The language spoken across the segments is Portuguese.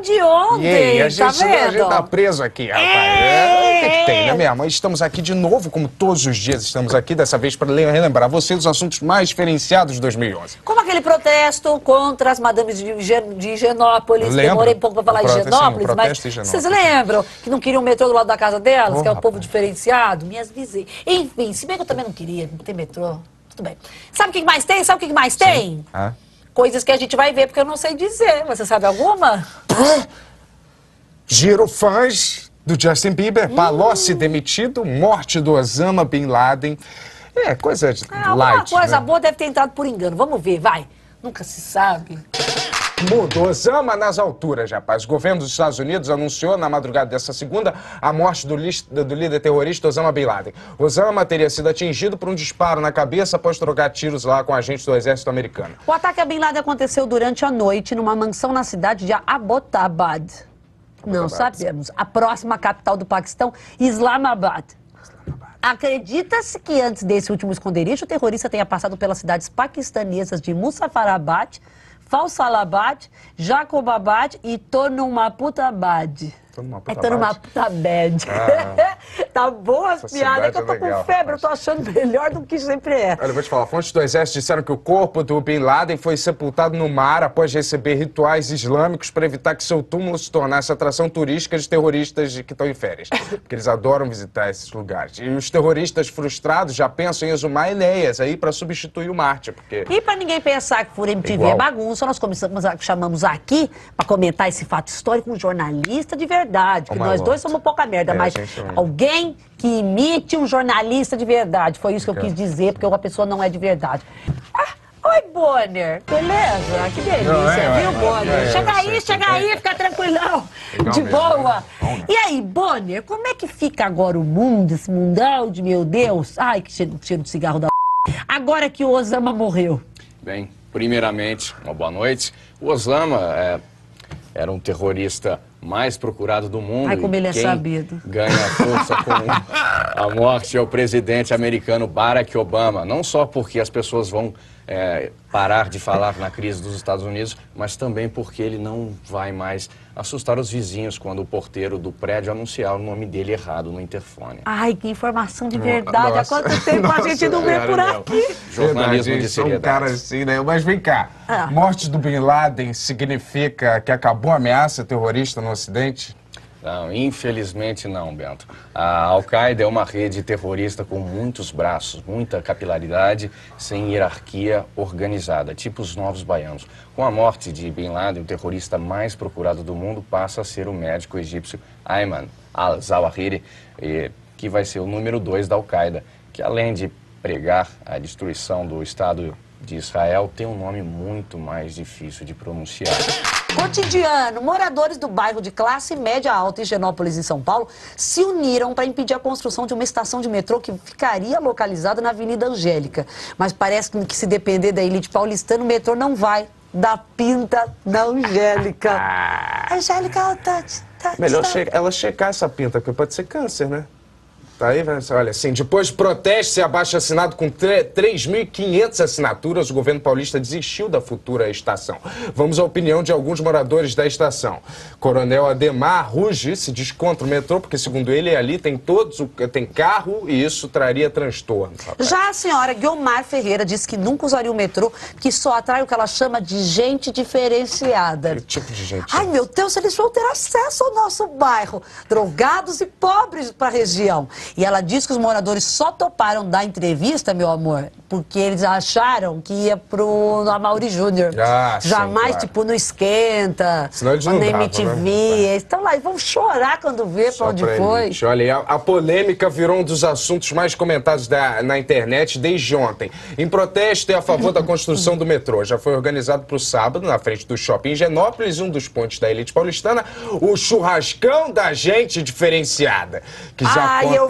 de ontem, E aí, a tá gente, vendo? a gente tá preso aqui, rapaz. O que tem, né, minha mãe? Estamos aqui de novo, como todos os dias estamos aqui, dessa vez para relembrar você dos assuntos mais diferenciados de 2011. Como aquele protesto contra as madames de Higienópolis. Demorei um pouco para falar Higienópolis, mas vocês lembram que não queriam metrô do lado da casa delas, que é o povo diferenciado? Me avisei. Enfim, se bem que eu também não queria ter metrô, tudo bem. Sabe o que mais tem? Sabe o que mais tem? Coisas que a gente vai ver, porque eu não sei dizer. Você sabe alguma? Girofãs do Justin Bieber, Palocci demitido, morte do Osama Bin Laden. É, coisa light, Alguma coisa né? boa deve ter entrado por engano. Vamos ver, vai. Nunca se sabe. Mudou. Osama nas alturas, rapaz. O governo dos Estados Unidos anunciou na madrugada dessa segunda a morte do líder terrorista Osama Bin Laden. Osama teria sido atingido por um disparo na cabeça após trocar tiros lá com agentes do exército americano. O ataque a Bin Laden aconteceu durante a noite numa mansão na cidade de Abbottabad. Não sabemos. A próxima capital do Paquistão, Islamabad. Acredita-se que antes desse último esconderijo, o terrorista tenha passado pelas cidades paquistanesas de Muzaffarabad, Faisalabad, Jacobabad e Tonumaputabad. É Tonumaputabad. Tá boa as piadas, que eu tô com febre, eu tô achando melhor do que sempre é. Olha, eu vou te falar, fontes do exército disseram que o corpo do Bin Laden foi sepultado no mar após receber rituais islâmicos para evitar que seu túmulo se tornasse atração turística de terroristas que estão em férias. Porque eles adoram visitar esses lugares. E os terroristas frustrados já pensam em exumar Enéas aí para substituir o Marte, porque... E para ninguém pensar que por MTV é bagunça, nós chamamos aqui para comentar esse fato histórico um jornalista de verdade. Porque nós dois somos pouca merda, mas alguém que imite um jornalista de verdade. Foi isso que eu quis dizer, porque uma pessoa não é de verdade. Oi, Bonner. Beleza? Que delícia, viu, Bonner? Chega aí, fica tranquilão. De boa. E aí, Bonner, como é que fica agora o mundo, esse mundão de meu Deus? Ai, que cheiro de cigarro da agora que o Osama morreu. Bem, primeiramente, uma boa noite. O Osama era um terrorista mais procurado do mundo. Ai, como ele é quem sabido. Ganha força com a morte é o presidente americano Barack Obama. Não só porque as pessoas vão parar de falar na crise dos Estados Unidos, mas também porque ele não vai mais assustar os vizinhos quando o porteiro do prédio anunciar o nome dele errado no interfone. Ai, que informação de verdade. Há quanto tempo a gente não vê por aqui? Jornalismo de seriedade. Um cara assim, né? Mas vem cá, morte do Bin Laden significa que acabou a ameaça terrorista no Ocidente? Não, infelizmente não, Bento. A Al-Qaeda é uma rede terrorista com muitos braços, muita capilaridade, sem hierarquia organizada, tipo os novos baianos. Com a morte de Bin Laden, o terrorista mais procurado do mundo passa a ser o médico egípcio Ayman al-Zawahiri, que vai ser o número 2 da Al-Qaeda, que além de pregar a destruição do Estado de Israel, tem um nome muito mais difícil de pronunciar. Cotidiano. Moradores do bairro de classe média alta, Higienópolis, em São Paulo, se uniram para impedir a construção de uma estação de metrô que ficaria localizada na Avenida Angélica. Mas parece que se depender da elite paulistana, o metrô não vai dar pinta na Angélica. Angélica, melhor ela checar essa pinta, porque pode ser câncer, né? Tá aí, olha, assim, depois de protestos e abaixo-assinado com 3.500 assinaturas, o governo paulista desistiu da futura estação. Vamos à opinião de alguns moradores da estação. Coronel Ademar Ruge se diz contra o metrô, porque, segundo ele, ali tem carro e isso traria transtorno. Rapaz. Já a senhora Guiomar Ferreira disse que nunca usaria o metrô, que só atrai o que ela chama de gente diferenciada. Que tipo de gente? Ai, meu Deus, eles vão ter acesso ao nosso bairro. Drogados e pobres para a região. E ela diz que os moradores só toparam dar entrevista, meu amor, porque eles acharam que ia pro Amaury Júnior. Jamais, claro. Tipo, no Esquenta, ou na MTV. Né? Estão lá e vão chorar quando vê pra onde foi. Olha, a polêmica virou um dos assuntos mais comentados na internet desde ontem. Em protesto e a favor da construção do metrô. Já foi organizado pro sábado, na frente do shopping Higienópolis, um dos pontos da elite paulistana, o churrascão da gente diferenciada. Que já conta...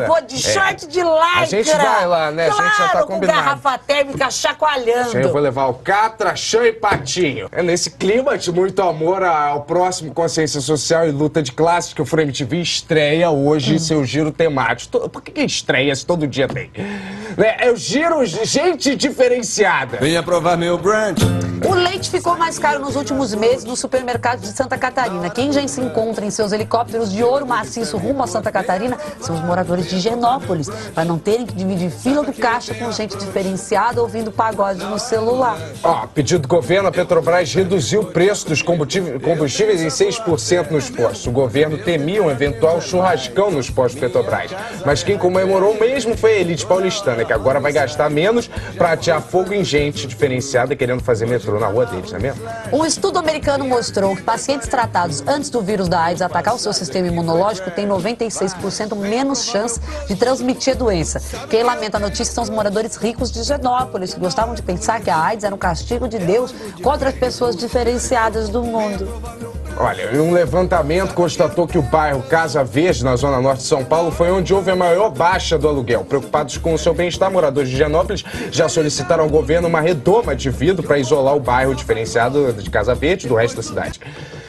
vou de short de lycra. A gente vai lá, né? Claro, a gente já tá combinado. Com garrafa térmica chacoalhando. Eu vou levar o Catrachã e Patinho. É nesse clima de muito amor ao próximo Consciência Social e Luta de Classes que o Frame TV estreia hoje seu giro temático. Por que estreia se todo dia tem? É o giro gente diferenciada. Venha provar meu brunch. O leite ficou mais caro nos últimos meses no supermercado de Santa Catarina. Quem já se encontra em seus helicópteros de ouro maciço rumo a Santa Catarina são os moradores de Higienópolis, para não terem que dividir fila do caixa com gente diferenciada ouvindo pagode no celular. Pedido do governo, a Petrobras reduziu o preço dos combustíveis em 6% nos postos. O governo temia um eventual churrascão nos postos Petrobras. Mas quem comemorou mesmo foi a elite paulistana, que agora vai gastar menos para atear fogo em gente diferenciada querendo fazer metrô na rua deles, não é mesmo? Um estudo americano mostrou que pacientes tratados antes do vírus da AIDS atacar o seu sistema imunológico têm 96% menos chance de transmitir a doença. Quem lamenta a notícia são os moradores ricos de Higienópolis, que gostavam de pensar que a AIDS era um castigo de Deus contra as pessoas diferenciadas do mundo. Olha, um levantamento constatou que o bairro Casa Verde, na zona norte de São Paulo, foi onde houve a maior baixa do aluguel. Preocupados com o seu bem-estar, moradores de Higienópolis já solicitaram ao governo uma redoma de vidro para isolar o bairro diferenciado de Casa Verde do resto da cidade.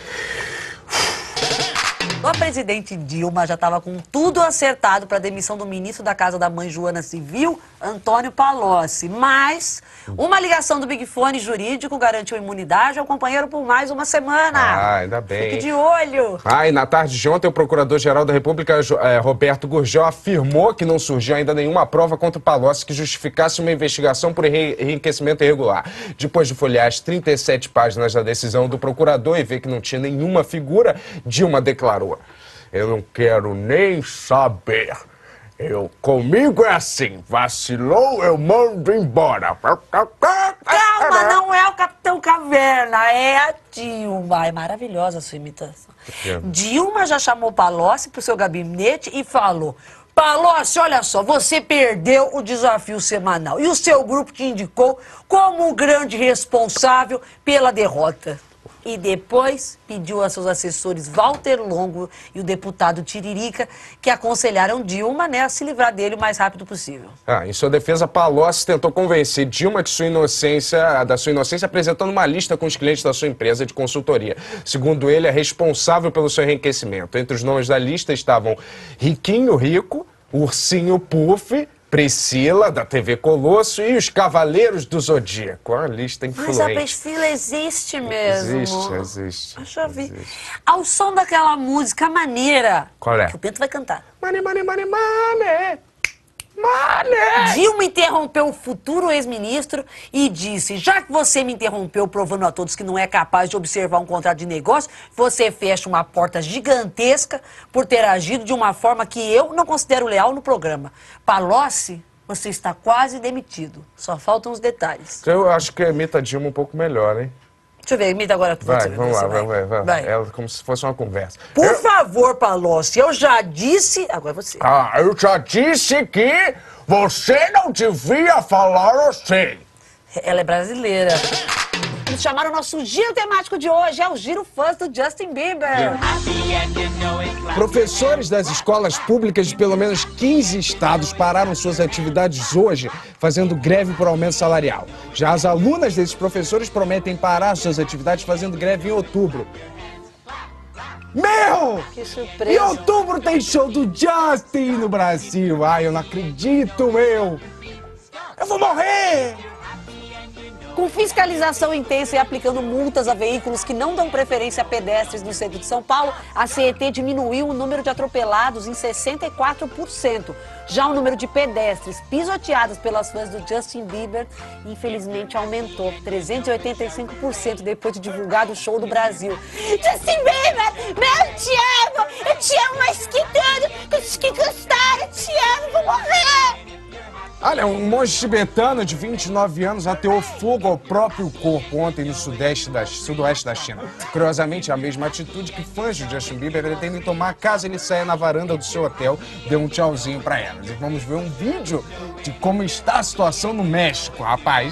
A presidente Dilma já estava com tudo acertado para a demissão do ministro da Casa da Mãe Joana Civil, Antônio Palocci. Mas uma ligação do Big Fone jurídico garantiu imunidade ao companheiro por mais uma semana. Ainda bem. Fique de olho. E na tarde de ontem, o Procurador-Geral da República, Roberto Gurgel, afirmou que não surgiu ainda nenhuma prova contra o Palocci que justificasse uma investigação por enriquecimento irregular. Depois de folhear as 37 páginas da decisão do procurador e ver que não tinha nenhuma figura, Dilma declarou: "Eu não quero nem saber. Comigo é assim, vacilou, eu mando embora." Calma, não é o Capitão Caverna, é a Dilma. É maravilhosa a sua imitação. Dilma já chamou Palocci para o seu gabinete e falou: "Palocci, olha só, você perdeu o desafio semanal e o seu grupo te indicou como um grande responsável pela derrota." E depois pediu a seus assessores Walter Longo e o deputado Tiririca, que aconselharam Dilma, a se livrar dele o mais rápido possível. Em sua defesa, Palocci tentou convencer Dilma da sua inocência, apresentando uma lista com os clientes da sua empresa de consultoria. Segundo ele, é responsável pelo seu enriquecimento. Entre os nomes da lista estavam Riquinho Rico, Ursinho Puff, Priscila, da TV Colosso, e os Cavaleiros do Zodíaco. Uma lista influente. Mas a Priscila existe mesmo. Existe. Deixa eu ver. Ao som daquela música maneira. Qual é? Que o Bento vai cantar. Money, money, money, money. Money. Dilma interrompeu o futuro ex-ministro e disse: "Já que você me interrompeu provando a todos que não é capaz de observar um contrato de negócio, você fecha uma porta gigantesca por ter agido de uma forma que eu não considero leal no programa. Palocci, você está quase demitido. Só faltam os detalhes." Eu acho que imita a Dilma um pouco melhor, hein? Deixa eu ver, imita agora. Vamos lá, vai. É como se fosse uma conversa. Por favor, Palocci, eu já disse... Agora você. Eu já disse que você não devia falar assim. Ela é brasileira. Eles chamaram o nosso giro temático de hoje, é o Giro Fãs do Justin Bieber. Professores das escolas públicas de pelo menos 15 estados pararam suas atividades hoje, fazendo greve por aumento salarial. Já as alunas desses professores prometem parar suas atividades fazendo greve em outubro. Meu! Que surpresa! Em outubro tem show do Justin no Brasil. Eu não acredito, meu! Eu vou morrer! Com fiscalização intensa e aplicando multas a veículos que não dão preferência a pedestres no centro de São Paulo, a CET diminuiu o número de atropelados em 64%. Já o número de pedestres pisoteados pelas fãs do Justin Bieber, infelizmente, aumentou 385% depois de divulgado o show do Brasil. Justin Bieber, eu te amo! Eu te amo mais que tudo! Que gostar, eu te amo, vou morrer! Olha, um monge tibetano de 29 anos ateou fogo ao próprio corpo ontem no sudoeste da China. Curiosamente, a mesma atitude que fãs de Justin Bieber pretendem tomar caso ele saia na varanda do seu hotel e dê um tchauzinho pra elas. E vamos ver um vídeo de como está a situação no México, rapaz.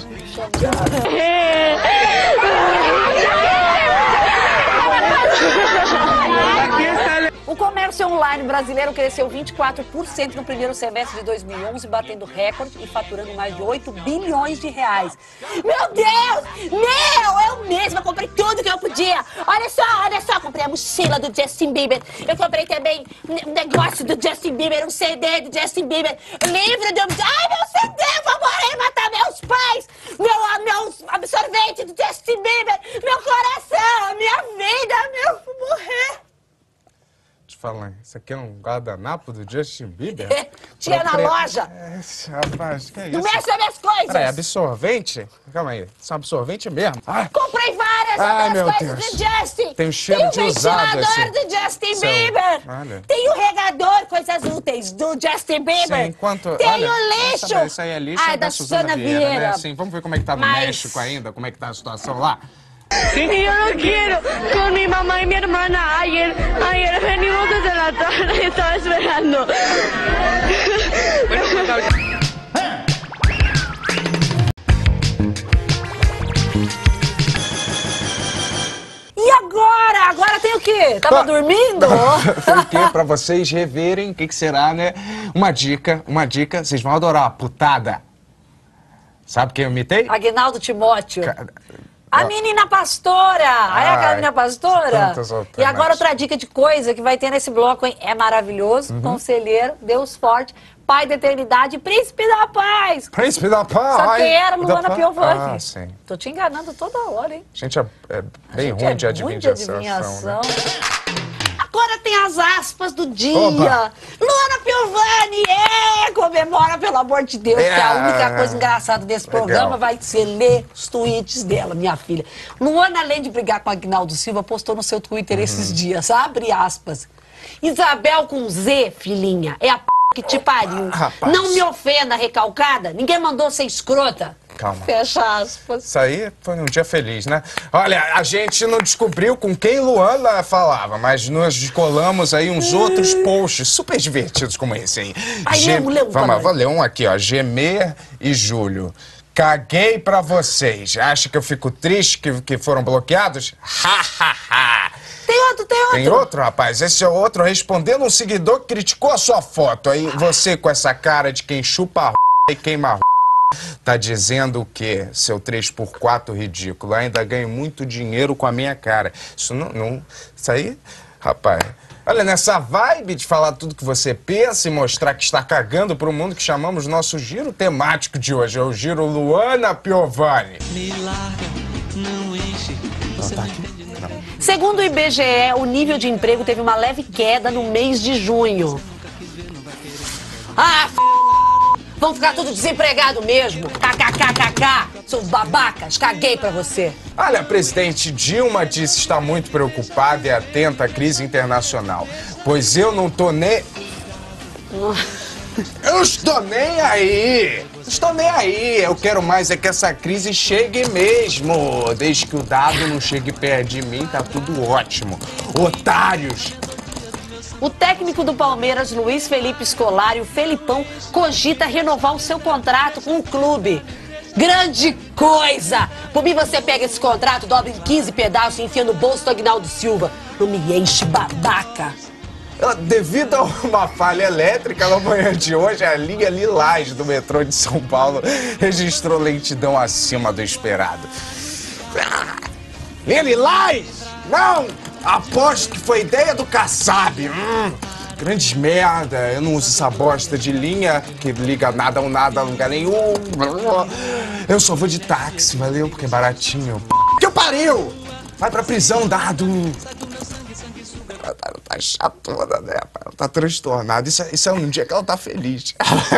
O comércio comércio online brasileiro cresceu 24% no primeiro semestre de 2011, batendo recorde e faturando mais de 8 bilhões de reais. Meu Deus! Eu mesma comprei tudo que eu podia. Olha só, comprei a mochila do Justin Bieber. Eu comprei também um negócio do Justin Bieber, um CD do Justin Bieber, livro do... Ai, meu CD, eu vou morrer e matar meus pais. Meu absorvente do Justin Bieber, meu coração, minha vida, vou morrer. Falar, isso aqui é um guardanapo do Justin Bieber? Tinha na loja. Rapaz, que é isso? Não mexe nas minhas coisas. Peraí, absorvente? Calma aí, isso é um absorvente mesmo? Ai. Comprei várias outras coisas do Justin. Tem um cheiro de usado, assim. Tem o ventilador do Justin Bieber. Olha. Tem o regador, coisas úteis do Justin Bieber. Sim, enquanto... Tem olha, o lixo. Isso aí é lixo, Ai, da Suzana Vieira. Né? Assim, vamos ver como é que tá no México ainda, como é que tá a situação lá. Y yo no quiero con mi mamá y mi hermana. Ayer venimos desde la tarde y estaba esperando. E agora? Agora tem o quê? Tava dormindo? Foi o quê? Pra vocês reverem o que será, né? Uma dica, vocês vão adorar a putada. Sabe quem eu imitei? Aguinaldo Timóteo. A menina pastora! Aí aquela menina pastora? E agora outra dica de coisa que vai ter nesse bloco, hein? É maravilhoso, conselheiro, Deus forte, pai da eternidade, príncipe da paz! Príncipe da paz! Só quem era Luana Piovani. Ah, sim. Tô te enganando toda hora, hein? Gente, é bem ruim de adivinhação. Né? Agora tem as aspas do dia. Oba. Luana Piovani, comemora, pelo amor de Deus, que a única coisa engraçada desse programa vai ser ler os tweets dela, minha filha. Luana, além de brigar com a Aguinaldo Silva, postou no seu Twitter esses dias, abre aspas. Isabel com Z, filhinha, é a que te pariu. Rapaz. Não me ofenda, recalcada. Ninguém mandou ser escrota. Calma. Fecha aspas. Isso aí foi um dia feliz, né? Olha, a gente não descobriu com quem Luana falava, mas nós descolamos aí uns outros posts super divertidos como esse aí. Vou ler um aqui, ó. Gemer e Júlio. Caguei pra vocês. Acha que eu fico triste que foram bloqueados? Ha, ha, ha. Tem outro, rapaz. Esse é outro respondendo um seguidor que criticou a sua foto. Aí você com essa cara de quem chupa a e queima a tá dizendo o quê? Seu 3x4 ridículo. Ainda ganho muito dinheiro com a minha cara. Isso não... Isso aí, rapaz... Olha, nessa vibe de falar tudo que você pensa e mostrar que está cagando pro mundo que chamamos nosso giro temático de hoje. É o Giro Luana Piovani. Me larga, não enche, você não entende. Segundo o IBGE, o nível de emprego teve uma leve queda no mês de junho. Vão ficar tudo desempregado mesmo. KKKKK. Seus babacas, caguei pra você. Olha, a presidente Dilma disse estar muito preocupada e atenta à crise internacional. Pois eu não tô nem... Eu estou nem aí! Estou nem aí! Eu quero mais é que essa crise chegue mesmo! Desde que o dado não chegue perto de mim, tá tudo ótimo. Otários! O técnico do Palmeiras, Luiz Felipe Scolari, o Felipão, cogita renovar o seu contrato com o clube. Grande coisa! Por mim você pega esse contrato, dobra em 15 pedaços e enfia no bolso do Aguinaldo Silva. Não me enche, babaca! Devido a uma falha elétrica na manhã de hoje, a linha Lilás do metrô de São Paulo registrou lentidão acima do esperado. Linha Lilás! Não! Aposto que foi ideia do Kassab. Grande merda. Eu não uso essa bosta de linha que liga nada ou nada a lugar nenhum. Eu só vou de táxi, valeu? Porque é baratinho. Que pariu! Vai pra prisão, dado. Tá chatona, né? Ela tá transtornada. Isso é um dia que ela tá feliz.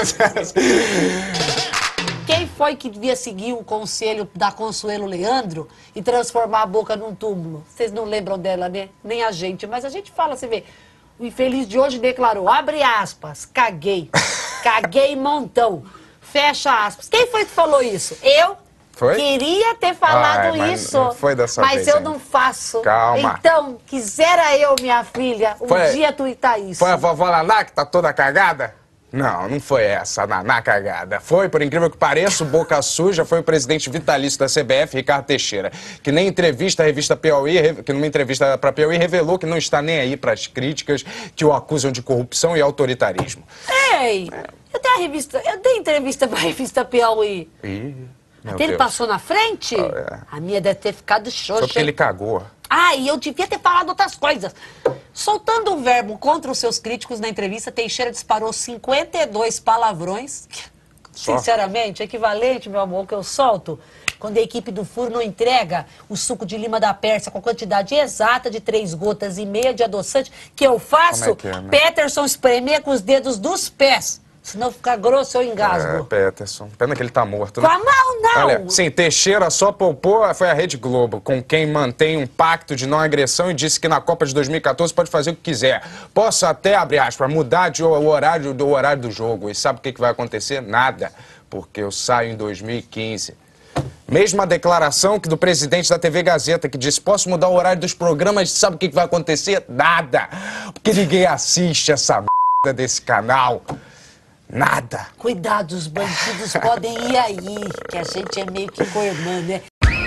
Quem foi que devia seguir o conselho da Consuelo Leandro e transformar a boca num túmulo? Vocês não lembram dela, né? Nem a gente. Mas a gente fala, você vê. O infeliz de hoje declarou, abre aspas, caguei. Caguei montão. Fecha aspas. Quem foi que falou isso? Eu? Foi? Queria ter falado mas isso, não foi dessa mas vez, eu ainda. não faço. Calma. Então, quisera eu, minha filha, um dia tuitar isso. Foi a vovó Naná que tá toda cagada? Não, não foi essa na cagada. Foi, por incrível que pareça, o boca suja foi o presidente vitalício da CBF, Ricardo Teixeira, que nem entrevista à revista Piauí, que numa entrevista para Piauí revelou que não está nem aí para as críticas que o acusam de corrupção e autoritarismo. Ei, eu dei entrevista para a revista Piauí. Até ele passou na frente? A minha deve ter ficado xoxa. Só porque ele cagou. Ah, e eu devia ter falado outras coisas. Soltando um verbo contra os seus críticos na entrevista, Teixeira disparou 52 palavrões. Sinceramente, equivalente, meu amor, que eu solto quando a equipe do Furo não entrega o suco de lima da Pérsia com a quantidade exata de 3,5 gotas de adoçante que eu faço, Peterson espremer com os dedos dos pés. Senão ficar grosso eu engasgo. Peterson. Pena que ele tá morto, né? Com a mão, não! Olha, sim, Teixeira só poupou, foi a Rede Globo, com quem mantém um pacto de não agressão e disse que na Copa de 2014 pode fazer o que quiser. Posso até, abre aspas, mudar o horário do jogo. E sabe o que vai acontecer? Nada. Porque eu saio em 2015. Mesma declaração que do presidente da TV Gazeta, que disse, posso mudar o horário dos programas, sabe o que vai acontecer? Nada. Porque ninguém assiste essa merda desse canal. Nada. Cuidado, os bandidos podem ir aí, que a gente é meio que co-irmã, né?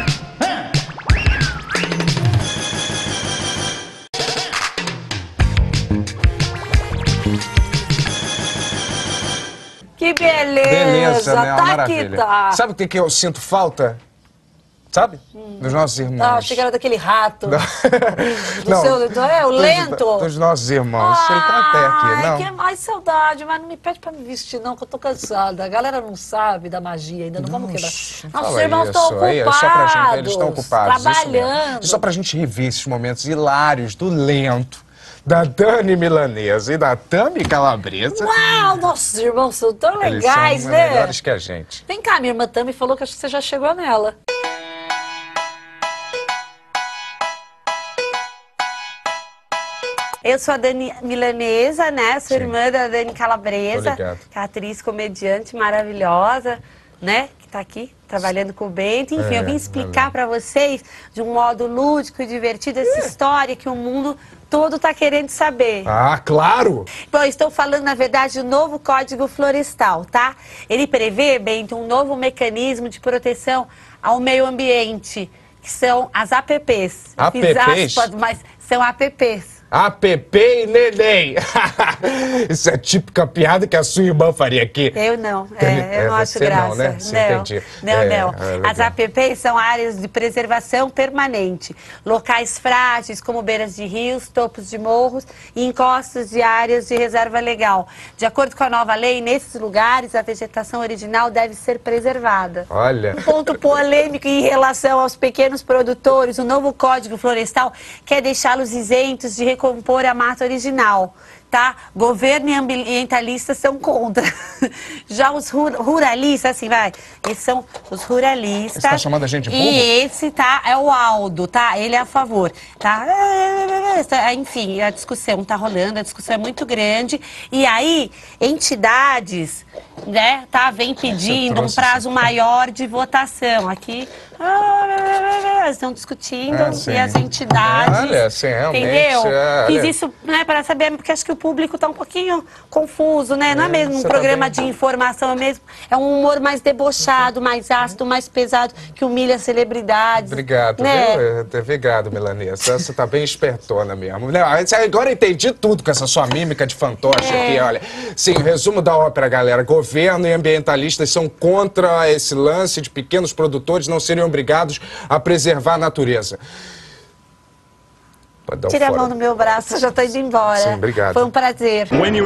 Que beleza, né? Tá maravilha. que tá. Sabe o que eu sinto falta? Sabe? Dos nossos irmãos. Ah, achei que era daquele rato. Não. O lento. Dos nossos irmãos. Ele tá até aqui, não? Que mais saudade, mas não me pede pra me vestir, não, que eu tô cansada. A galera não sabe da magia ainda, não vamos quebrar. Nossos irmãos estão ocupados. Só pra gente, eles estão ocupados. Trabalhando. Só pra gente rever esses momentos hilários do lento, da Dani Milanesa e da Tami Calabresa. Uau, nossos irmãos são tão legais, eles são né? melhores que a gente. Vem cá, minha irmã Tami falou que acho que você já chegou nela. Eu sou a Dani Milanesa, né? Sou irmã da Dani Calabresa, que é atriz comediante maravilhosa, né? Que tá aqui trabalhando com o Bento. Enfim, eu vim explicar para vocês, de um modo lúdico e divertido, essa história que o mundo todo tá querendo saber. Ah, claro! Bom, estou falando, na verdade, do novo Código Florestal, tá? Ele prevê, Bento, um novo mecanismo de proteção ao meio ambiente, que são as APPs. APPs? Fiz aspas, mas são APPs. APP e neném. Isso é típica piada que a sua irmã faria aqui. Eu não, eu não acho graça. Não, né? Entendi. Não. As APPs são áreas de preservação permanente. Locais frágeis, como beiras de rios, topos de morros e encostas de áreas de reserva legal. De acordo com a nova lei, nesses lugares, a vegetação original deve ser preservada. Olha. Um ponto polêmico em relação aos pequenos produtores, o novo Código Florestal quer deixá-los isentos de recompor a mata original, tá? Governo e ambientalistas são contra. Já os ruralistas, assim, vai, esses são os ruralistas. Você tá chamando a gente de burro? E esse, tá, é o Aldo, tá? Ele é a favor, tá? Enfim, a discussão tá rolando, a discussão é muito grande. E aí, entidades, né, tá, vem pedindo um prazo maior de votação. Aqui, estão discutindo e as entidades, olha, assim, realmente, entendeu? Fiz isso, né, para saber, porque acho que o público tá um pouquinho confuso, né? Não é mesmo um programa de informação, é um humor mais debochado, mais ácido, mais pesado, que humilha celebridades. Obrigado, né? Obrigado, Milanesa. Você tá bem espertona mesmo. Agora eu entendi tudo com essa sua mímica de fantoche aqui, olha. Sim, resumo da ópera, galera. Governo e ambientalistas são contra esse lance de pequenos produtores não serem obrigados a preservar a natureza. Tira a mão do meu braço, eu já tô indo embora. Sim, obrigado. Foi um prazer.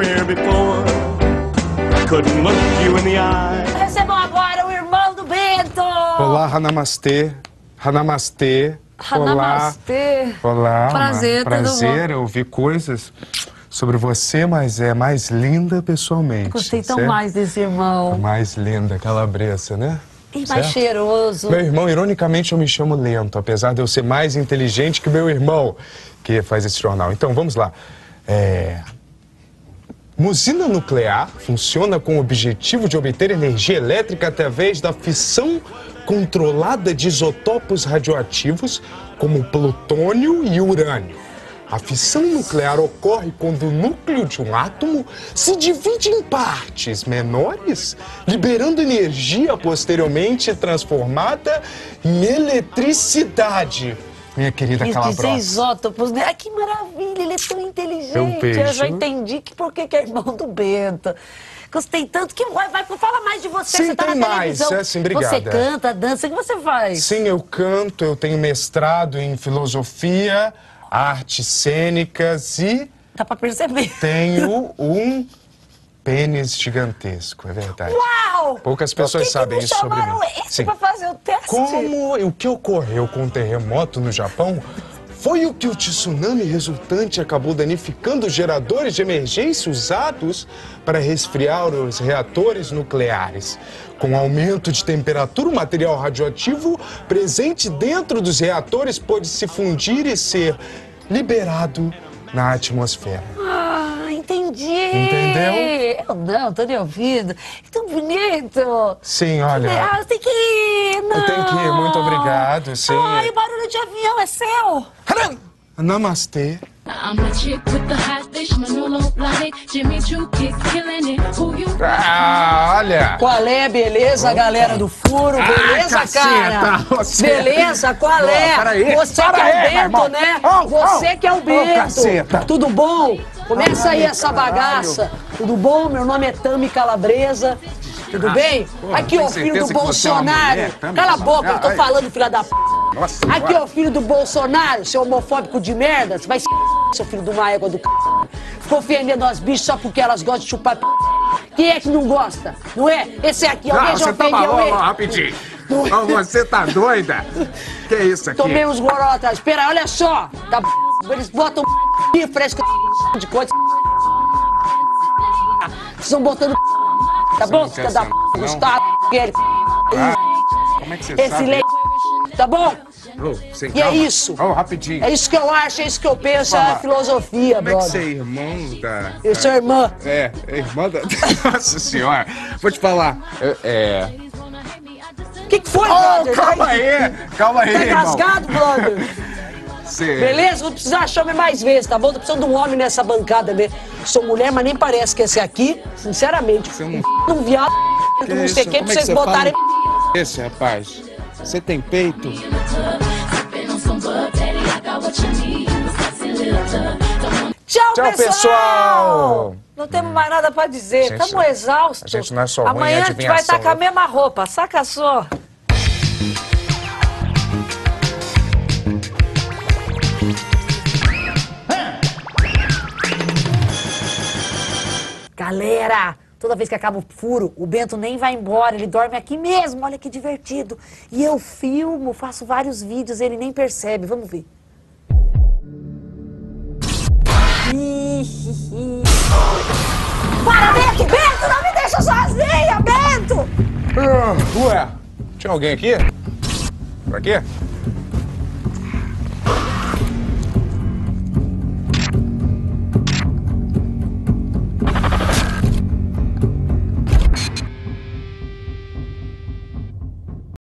Recebam agora o irmão do Bento! Olá, Hanamastê. Hanamastê. Hanamastê. Olá. Prazer, prazer. Eu ouvi coisas sobre você, mas é mais linda pessoalmente. Gostei tão mais desse irmão. Mais linda, Calabresa, né? E mais cheiroso. Meu irmão, ironicamente, eu me chamo Lento, apesar de eu ser mais inteligente que meu irmão, que faz esse jornal. Então, vamos lá. Uma usina nuclear funciona com o objetivo de obter energia elétrica através da fissão controlada de isótopos radioativos, como plutônio e urânio. A fissão nuclear ocorre quando o núcleo de um átomo se divide em partes menores, liberando energia posteriormente transformada em eletricidade. Minha querida Calabrosa. Isótopos, né? Ai, que maravilha, ele é tão inteligente. Eu já entendi por que é irmão do Bento. Gostei tanto que fala mais de você. Sim, você tá tem na mais. televisão. Sim, obrigada. Você canta, dança, o que você faz? Sim, eu canto, eu tenho mestrado em filosofia, artes cênicas e... Dá pra perceber. Tenho um pênis gigantesco, é verdade. Uau! Poucas pessoas sabem isso sobre mim. Esse pra fazer o teste? O que ocorreu com o terremoto no Japão foi o que o tsunami resultante acabou danificando os geradores de emergência usados para resfriar os reatores nucleares. Com o aumento de temperatura, o material radioativo presente dentro dos reatores pôde se fundir e ser liberado na atmosfera. Ah, entendi. Entendeu? Eu não, tô nem ouvindo. É tão bonito. Sim, olha... Você tem que ir, não. Eu tenho que ir, muito obrado, sim. Ai, o barulho de avião é seu. Namastê. I'm a chick with the hot dish, Manolo Blahnik, Jimmy Choo keeps killing it. Who you Ah, olha! Qual é, beleza, galera do Furo? Beleza, cara? Beleza, qual é? Peraí, Você que é o Bento, né? Você que é o Bento. Tudo bom? Começa aí essa bagaça. Tudo bom? Meu nome é Tami Calabresa. Tudo bem? Aqui, ó, filho do Bolsonaro. Cala a boca, eu tô falando, filha da p. Aqui, ó, filho do Bolsonaro, seu homofóbico de merda. Você vai se seu filho de uma égua do c. Ficou ofendendo as bichas só porque elas gostam de chupar p. Quem é que não gosta? Não é? Esse aqui, alguém já ofendeu ele? Rapidinho. Você tá doida? Que é isso aqui? Tomei uns goró atrás. Espera, olha só. Tá p... Eles botam p fresco de coisa. Vocês estão botando p. Tá bom? Fica da p. Gustavo, como é que você esse sabe? leite. Tá bom? E é isso. Rapidinho. É isso que eu acho, é isso que eu penso, é a filosofia, Como é que brother. você é irmão da... Eu sou irmã. É irmã da... Nossa senhora. Vou te falar. O que foi, brother? Calma aí, Tá irmão. engasgado, brother? Você... Beleza? Vou precisar chame mais vezes, tá bom? Tô precisando de um homem nessa bancada mesmo. Sou mulher, mas nem parece que esse aqui, sinceramente, um viado, não sei o que, pra vocês botarem... Esse, rapaz, você tem peito? Tchau, pessoal! Não temos mais nada pra dizer, estamos exaustos. A gente não é só ruim, Amanhã a gente vai estar com a mesma roupa, saca só. Galera, toda vez que acaba o furo, o Bento nem vai embora, ele dorme aqui mesmo, olha que divertido. E eu filmo, faço vários vídeos, ele nem percebe, vamos ver. Para, Bento! Bento, não me deixa sozinha, Bento! Ué, tinha alguém aqui? Pra quê?